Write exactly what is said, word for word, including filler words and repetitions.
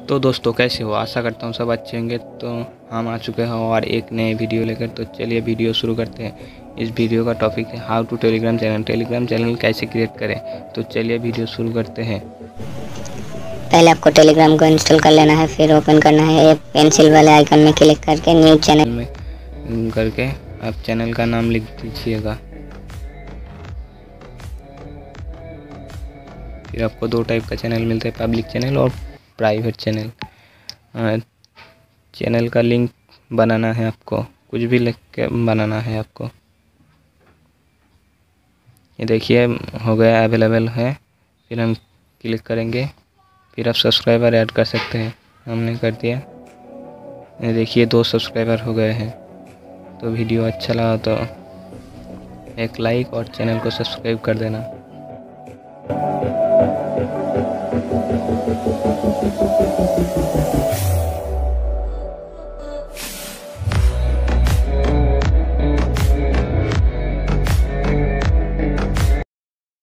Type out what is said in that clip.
तो दोस्तों कैसे हो, आशा करता हूँ सब अच्छे होंगे। तो हम आ चुके हैं और एक नए वीडियो लेकर। तो चलिए वीडियो शुरू करते हैं। इस वीडियो का टॉपिक है how to telegram channel telegram channel कैसे क्रिएट करें। तो चलिए वीडियो शुरू करते हैं। पहले आपको टेलीग्राम को इंस्टॉल कर लेना है, फिर ओपन करना है ये पेंसिल वाले आइकन में क्लिक करके न्यू चैनल में करके आप चैनल का नाम लिख दीजिएगा। फिर आपको दो टाइप का चैनल मिलता है, पब्लिक चैनल और प्राइवेट चैनल। चैनल का लिंक बनाना है आपको, कुछ भी लिख के बनाना है आपको। ये देखिए हो गया, अवेलेबल है। फिर हम क्लिक करेंगे, फिर आप सब्सक्राइबर ऐड कर सकते हैं। हमने कर दिया। ये देखिए दो सब्सक्राइबर हो गए हैं। तो वीडियो अच्छा लगा तो एक लाइक और चैनल को सब्सक्राइब कर देना।